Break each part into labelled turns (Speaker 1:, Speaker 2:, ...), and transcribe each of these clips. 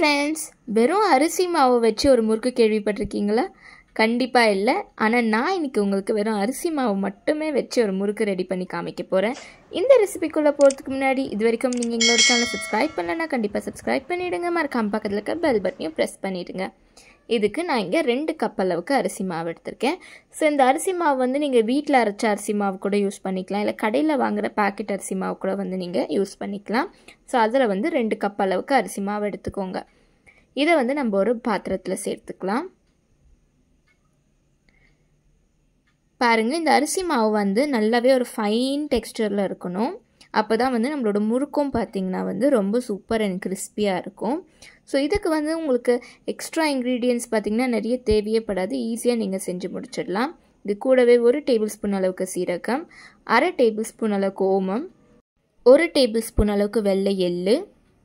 Speaker 1: friends, வெறும் அரிசி மாவு வச்சு ஒரு முறுக்கு கேள்விப்பட்டிருக்கீங்களா? கண்டிப்பா இல்ல. ஆனா நான் இன்னைக்கு உங்களுக்கு வெறும் அரிசி மாவு மட்டுமே வச்சு ஒரு முறுக்கு ரெடி பண்ணி காமிக்க போறேன். இந்த ரெசிபிக்குள்ள போறதுக்கு முன்னாடி இதுவரைக்கும் நீங்க எங்களோட சேனலை சப்ஸ்கிரைப் பண்ணலனா கண்டிப்பா சப்ஸ்கிரைப் பண்ணிடுங்க. மறக்காம பக்கத்துல இருக்க பெல் பட்டனையும் பிரஸ் பண்ணிடுங்க. இதுக்கு நான் இங்க 2 கப் அளவுக்கு அரிசி மாவு எடுத்துர்க்கேன். சோ இந்த அரிசி மாவு வந்து நீங்க வீட்ல அரைச்ச அரிசி மாவு கூட யூஸ் பண்ணிக்கலாம். இல்ல கடையில வாங்குற பாக்கெட் அரிசி மாவு கூட வந்து நீங்க யூஸ் பண்ணிக்கலாம். சோ அதுல வந்து 2 கப் அளவுக்கு அரிசி மாவு எடுத்துக்கோங்க. இத வந்து நம்ம ஒரு பாத்திரத்துல சேர்த்துக்கலாம். பாருங்க இந்த அரிசி மாவு வந்து நல்லாவே ஒரு ஃபைன் டெக்ஸ்சர்ல இருக்கணும். அப்பதான் வந்து நம்மளோட முறுக்கும் பாத்தீங்கன்னா வந்து ரொம்ப சூப்பர் அண்ட் கிறிஸ்பியா இருக்கும். சோ இதுக்கு வந்து உங்களுக்கு எக்ஸ்ட்ரா இன்கிரிடியன்ட்ஸ் பாத்தீங்கன்னா நிறைய தேவைப்படாது. ஈஸியா நீங்க செஞ்சு முடிச்சிடலாம். இது கூடவே 1 டேபிள்ஸ்பூன் அளவுக்கு சீரகம், 1/2 டேபிள்ஸ்பூன் அளவுக்கு ஓமம், 1 டேபிள்ஸ்பூன் அளவுக்கு வெள்ளை எள்ளு,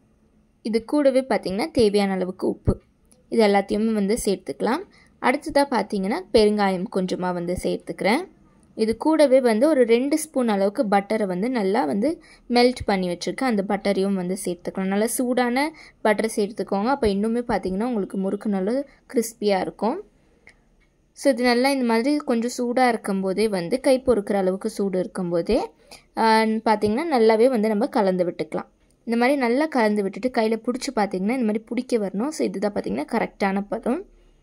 Speaker 1: இது கூடவே பாத்தீங்கன்னா தேவையான அளவுக்கு உப்பு. இது எல்லாத்தையும் வந்து சேர்த்துக்கலாம். அடுத்ததா பாத்தீங்கன்னா பெருங்காயம் கொஞ்சமா வந்து சேர்த்துக்கிறேன். இது கூடவே வந்து ஒரு 2 ஸ்பூன் அளவுக்கு பட்டரை வந்து நல்லா வந்து மெல்ட் பண்ணி வச்சிருக்கேன். அந்த பட்டரையும் வந்து சேர்த்துக்கலாம். நல்லா சூடான பட்டரை சேர்த்துக்கோங்க. அப்போ இன்னுமே பார்த்தீங்கன்னா உங்களுக்கு முறுக்கு நல்லா கிறிஸ்பியாக இருக்கும். ஸோ இது நல்லா இந்த மாதிரி கொஞ்சம் சூடாக இருக்கும்போதே வந்து கை பொறுக்கிற அளவுக்கு சூடு இருக்கும்போதே பார்த்தீங்கன்னா நல்லாவே வந்து நம்ம கலந்து விட்டுக்கலாம். இந்த மாதிரி நல்லா கலந்து விட்டுட்டு கையில் பிடிச்சி பார்த்தீங்கன்னா இந்த மாதிரி பிடிக்க வரணும். ஸோ இதுதான் பார்த்தீங்கன்னா கரெக்டான பதம்.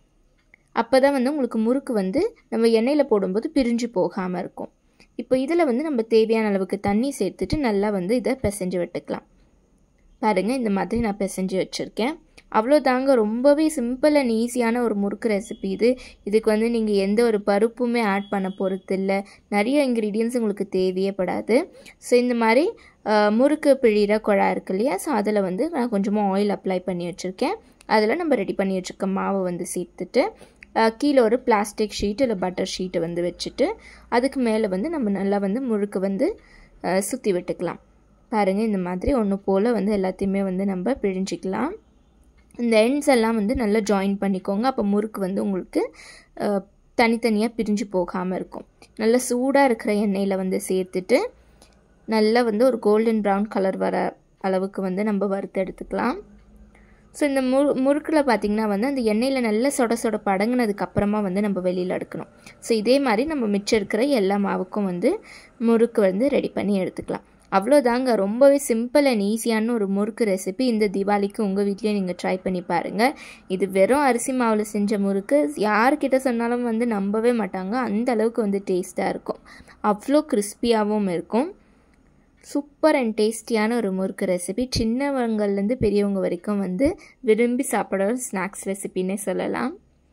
Speaker 1: அப்போ தான் வந்து உங்களுக்கு முறுக்கு வந்து நம்ம எண்ணெயில் போடும்போது பிரிஞ்சு போகாமல் இருக்கும். இப்போ இதில் வந்து நம்ம தேவையான அளவுக்கு தண்ணி சேர்த்துட்டு நல்லா வந்து இதை பிசைஞ்சு விட்டுக்கலாம். பாருங்கள் இந்த மாதிரி நான் பிசைஞ்சு வச்சுருக்கேன். அவ்வளோதாங்க, ரொம்பவே சிம்பிள் அண்ட் ஈஸியான ஒரு முறுக்கு ரெசிபி இது. இதுக்கு வந்து நீங்கள் எந்த ஒரு பருப்புமே ஆட் பண்ண போகிறது இல்லை. நிறைய இன்க்ரீடியன்ஸ் உங்களுக்கு தேவையே படாது. ஸோ இந்த மாதிரி முறுக்கு பிழிகிற குழா இருக்கு இல்லையா, ஸோ அதில் வந்து நான் கொஞ்சமாக ஆயில் அப்ளை பண்ணி வச்சுருக்கேன். அதில் நம்ம ரெடி பண்ணி வச்சுருக்க மாவை வந்து சேர்த்துட்டு கீழே ஒரு பிளாஸ்டிக் ஷீட் இல்லை பட்டர் ஷீட்டை வந்து வச்சுட்டு அதுக்கு மேலே வந்து நம்ம நல்லா வந்து முறுக்கு வந்து சுற்றி விட்டுக்கலாம். பாருங்கள் இந்த மாதிரி ஒன்று போல் வந்து எல்லாத்தையுமே வந்து நம்ம பிழிஞ்சிக்கலாம். இந்த எண்ட்ஸ் எல்லாம் வந்து நல்லா ஜாயின் பண்ணிக்கோங்க. அப்போ முறுக்கு வந்து உங்களுக்கு தனித்தனியாக பிரிஞ்சு போகாமல் இருக்கும். நல்லா சூடாக இருக்கிற எண்ணெயில் வந்து சேர்த்துட்டு நல்லா வந்து ஒரு கோல்டன் ப்ரௌன் கலர் வர அளவுக்கு வந்து நம்ம வறுத்து எடுத்துக்கலாம். ஸோ இந்த முறுக்கில் பார்த்திங்கன்னா வந்து அந்த எண்ணெயில் நல்லா சொட படங்கினதுக்கப்புறமா வந்து நம்ம வெளியில் எடுக்கணும். ஸோ இதே மாதிரி நம்ம மிச்சம் இருக்கிற எல்லா மாவுக்கும் வந்து முறுக்கு வந்து ரெடி பண்ணி எடுத்துக்கலாம். அவ்வளோதாங்க, ரொம்பவே சிம்பிள் அண்ட் ஈஸியான ஒரு முறுக்கு ரெசிபி. இந்த தீபாவளிக்கு உங்கள் வீட்லேயே நீங்கள் ட்ரை பண்ணி பாருங்கள். இது வெறும் அரிசி மாவில் செஞ்ச முறுக்கு. யார்கிட்ட சொன்னாலும் வந்து நம்பவே மாட்டாங்க. அந்த அளவுக்கு வந்து டேஸ்ட்டாக இருக்கும். அவ்வளோ கிறிஸ்பியாகவும் இருக்கும். சூப்பர் அண்ட் டேஸ்டியான ஒரு முறுக்கு ரெசிபி. சின்னவங்கள்லேருந்து பெரியவங்க வரைக்கும் வந்து விரும்பி சாப்பிட ஒரு ஸ்நாக்ஸ் ரெசிபின்னே சொல்லலாம்.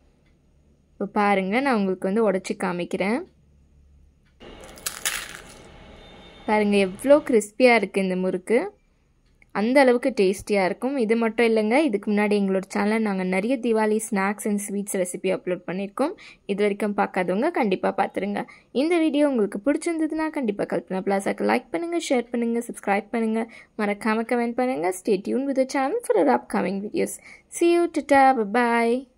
Speaker 1: இப்போ பாருங்கள் நான் உங்களுக்கு வந்து உடச்சி காமிக்கிறேன். பாருங்கள் எவ்வளோ கிறிஸ்பியாக இருக்குது இந்த முறுக்கு. அந்த அளவுக்கு டேஸ்டியாக இருக்கும். இது மட்டும் இல்லைங்க, இதுக்கு முன்னாடி எங்களோட சேனலில் நாங்கள் நிறைய Deepavali snacks and sweets recipe upload பண்ணியிருக்கோம். இது வரைக்கும் பார்க்காதவங்க கண்டிப்பாக பார்த்துருங்க. இந்த வீடியோ உங்களுக்கு பிடிச்சிருந்ததுன்னா கண்டிப்பாக கல்பனா பிளாஸாக்கு லைக் பண்ணுங்கள், ஷேர் பண்ணுங்கள், சப்ஸ்கிரைப் பண்ணுங்கள், மறக்காமல் கமெண்ட் பண்ணுங்கள். Stay tune with the channel for our upcoming videos. See you, tata, bye bye.